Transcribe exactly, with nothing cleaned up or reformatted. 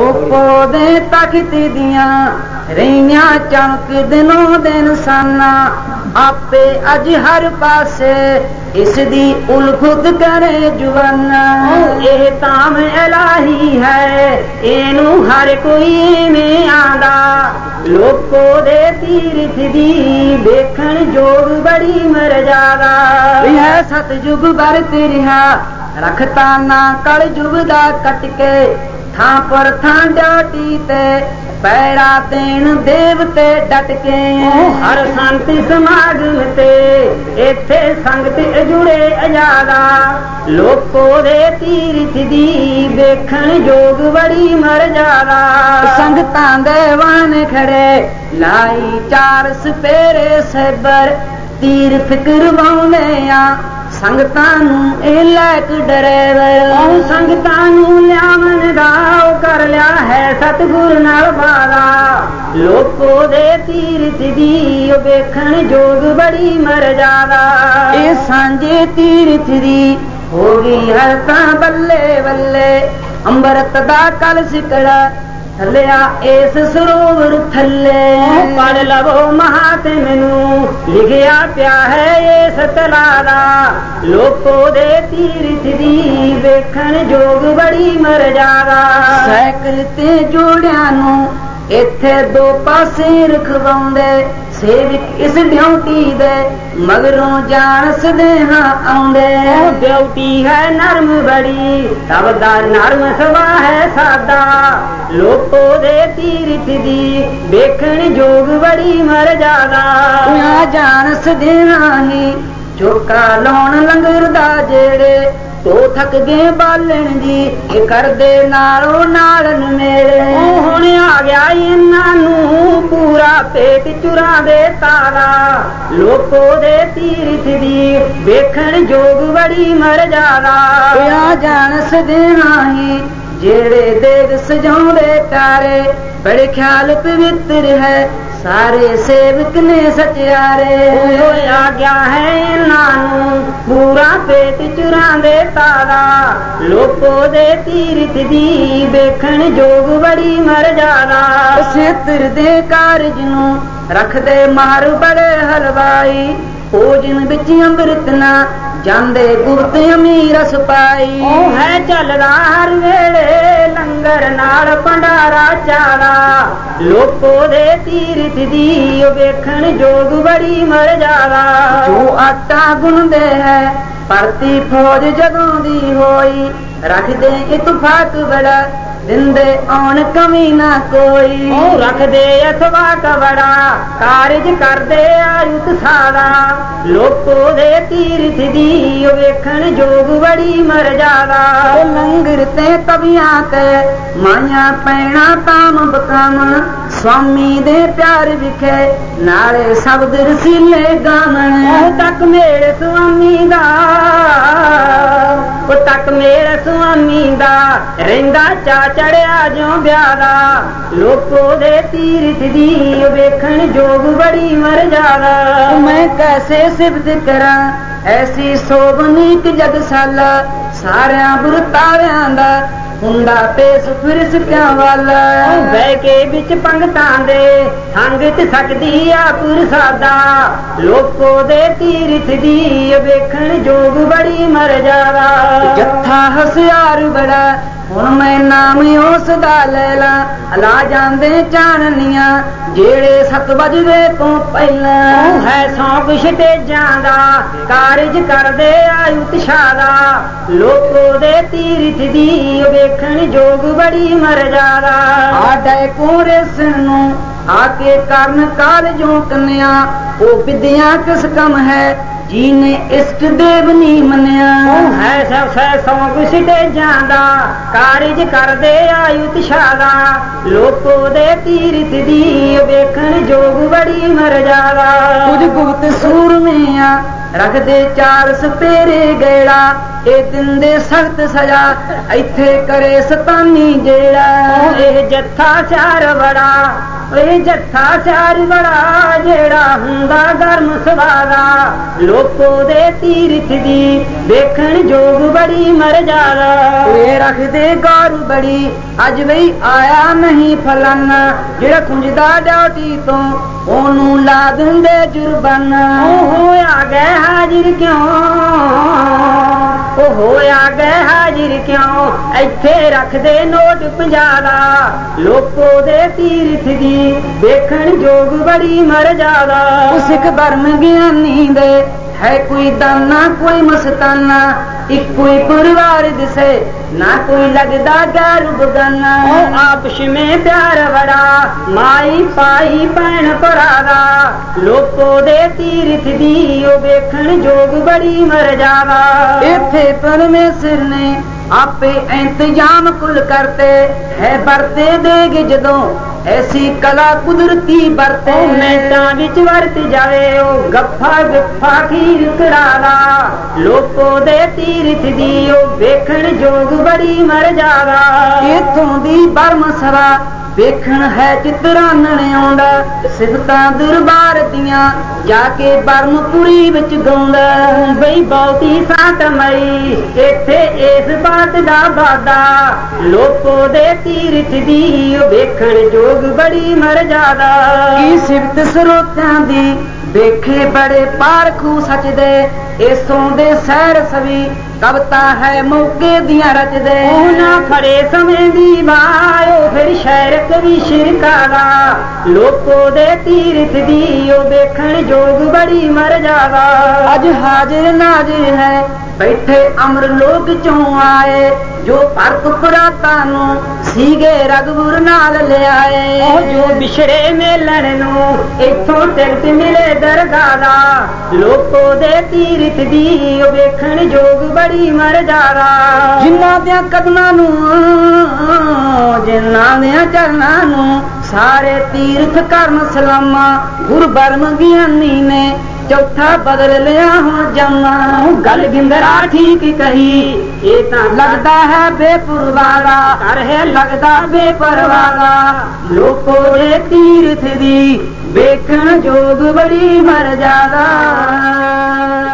पौधे तख्त दिया रहिया चमक दिनों दिन साना आपे अज हर पासे इसदी उलखुद करे जुबाना। यह ताम इलाही है एनू हर कोई में आंदा लोको दे तीरथ दी देखण जोग बड़ी मर्यादा। यह सतयुग बरत रिहा रखता ना कल जुग दा कट के थां पर थां डाटी ते पैरा देन देवते डट के। हर शांति समागम ते इथे संगत जुड़े अजादा लोको दे तीरथ दी देखण जोग बड़ी मर्यादा। संगतां दे वाण खड़े लाई चार सपेरे सैबर तीरथ करवाउने आ संगतां नूं ए लैक डरेवर। संगतां नूं लियावन दा कर लिया है सतगुर नाल वादा लोको दे तीरथ दी वेखण जोग बड़ी मर्यादा। ए सांझे तीरथ दी हो गई हर तां बल्ले बल्ले अंबरत दा कल सिकड़ा थलिया इस सरोवर थले। पढ़ लवो महात्म नूं लिखिया पिया है इस तलादा लोको दे तीरथ दी वेखण जोग बड़ी मर्यादा। सैकल ते जोड़िया नूं इथे दो पासे रखवाउंदे सेवक इस ड्यूटी दे मगरों जान सदेहा आउंदे। ड्यूटी है नरम बड़ी तब दा नरम सवा है सादा लोको दे तीरथ दी वेखण जोग बड़ी मर्यादा। जान सदेहा ही चौका लाउण लंगर दा जेड़े तो थक गए बालन जी कर दे नालों नालन मेरे। हुण आ गया इन्हां नूं पूरा पेट चुरा दे तारा लोको दे तीरथ दी वेखण जोग बड़ी मर्यादा। जान सदेहा ही जेड़े देग सजाउंदे प्यारे बड़े ख्याल पवित्र है सारे सेवक ने सचारे। आ गया है इन्हां नूं पूरा पेट चुरांदे तारा लोको दे तीरथ दी वेखण जोग बड़ी मर्यादा। क्षेत्र दे कारज नूं रखदे मार बड़े हलवाई भोजन बिच अंमृत ना जांदे गुप्त अमीर सपाई। है चलदा हर वेले लंगर नाल भंडारा चारा लोको दे तीरथ दी वेखण जोग बड़ी मर्यादा। जो आटा गुनदे है परती फौज जदों दी होई रख दे इतफाक बड़ा दिंदे आउण कमी ना कोई। रख दे अथवाक बड़ा कारज कर दे आयुत सारा लोको दे तीरथ दी वेखण जोग बड़ी मर्यादा। लंगर ते तवियां ते माया पैणा ताम बकाम स्वामी दे प्यार विखे नाले शब्द रसीले गावण। तक मेरे स्वामी दा तक मेरे स्वामी दा रहिंदा चा चढ़िया जो ब्यादा लोको दे तीरथ दी वेखण जोग बड़ी मर्यादा। मैं कैसे सिफत करा ऐसी सोबनीक जगसाला सारिया बुरतारियां दा हुंदा पेश फिरस क्या वाला। बह के बिच पंगतां दे संगत सकदी आ पुरसादा लोको दे तीरथ दी वेखण जोग बड़ी मर्यादा। जत्था हसियार बड़ा हुण मैं नाम उस दा लैला ला जांदे चाननियां जेड़े सत बजदे तो पहला। है सौंप स्टेजां दा कारज करदे आयुत शादा लोको दे तीरथ दी वेखण जोग बड़ी मर्यादा। आडे कोरे सनू आके करन कारजों कन्या ओ विद्या किस कम है जीने इष्ट देव नी मनिया। है सब सै सौंप स्टेजां दा कारज करदे आयुत शादा लोको दे तीरथ दी वेखण जोग बड़ी मर्यादा। कुछ गुप्त सूरमिया रख दे चार सपेरे गेड़ा ए दिंदे सख्त सजा इथे करे सतानी जेड़ा। ए जत्था चार बड़ा ਓਏ ਜੱਥਾ ਚਾਰ ਬੜਾ ਜਿਹੜਾ ਹੁੰਦਾ ਗਰਮ ਸਵਾਰਾ ਲੋਕੋ ਦੇ ਤੀਰਥ ਦੀ ਦੇਖਣ ਜੋਗ ਬੜੀ ਮਰਜ਼ਾਦਾ ਓਏ ਰੱਖਦੇ ਗੌਰ ਬੜੀ ਅੱਜ ਵੀ ਆਇਆ ਨਹੀਂ ਫਲਾਨਾ ਜਿਹੜਾ ਖੁੰਝਦਾ ਡਿਊਟੀ ਤੋਂ ਉਹਨੂੰ ਲਾ ਦਿੰਦੇ ਜੁਰਮਾਨਾ ਉਹ ਹੋਇਆ ਗਏ ਹਾਜ਼ਰ ਕਿਉਂ ਉਹ ਹੋਇਆ ਗਏ ਹਾਜ਼ਰ ਕਿਉਂ ਇੱਥੇ ਰੱਖਦੇ ਨੋਟ ਪੰਜਾਹ ਦਾ ਲੋਕੋ ਦੇ ਤੀਰਥ ਦੀ ਦੇਖਣ ਜੋਗ ਬੜੀ ਮਰਜ਼ਾਦਾ ਉਸ ਇੱਕ ਬਰਮ ਗਿਆਨੀ ਦੇ है कोई दाना कोई मस्ताना एक कोई परिवार दिसे ना कोई लगदा गैर बगाना आपस में प्यार बड़ा माई पाई भैन भरादा लोको दे तीरथ दी ओ वेखण जोग बड़ी मर्यादा इत्थे परमेश्वर ने आपे इंतजाम कुल करते है बरते देगे जदों ऐसी कला कुदरती बरते मैदां विच वरत जावे ओ गफ्फा गफ्फा खीर कड़ाला लोको दे तीरथ दी ओ वेखण जोग बड़ी मर्यादा इत्थों दी बरम सभा वेखण है चितरानण आउंदा सिफतां दरबार दियां जाके बरमपुरी विच गाउंदा बई बहुती सात मई इत्थे इस बात दा वादा लोको दे तीरथ दी वेखण जोग बड़ी मर्यादा की सिफत सरोत्यां दी देखे बड़े पारखू सच दे इसों दे सैर सवी कविता है मौके दियां रच दे ना खड़े समय दी बायो फिर शहर कवि शिरकारा लोको दे तीरथ दी ओ देखण जोग बड़ी मर्यादा अज हाजिर नाजिर है बैठे अमर लोक चों आए जो परत पुराता नू सीगे रघुवर नाल ले आए जो बिछड़े मेलण नू इथों टिकट मिले दरगाह लोको दे तीरथ दी ओ वेखण जोग बड़ी मर्यादा जिन्ना दियां कदमां नू जिन्ना दियां चरनां नू सारे तीरथ करन सलामा गुरु बरम ज्ञानी ने चौथा बदल लिया हूं जमा गल गिंदरा ठीक कही ये तां लगदा है बेपुरवारा कर है लगदा बेपरवारा लोको दे तीरथ दी वेखण जोग बड़ी मर्यादा।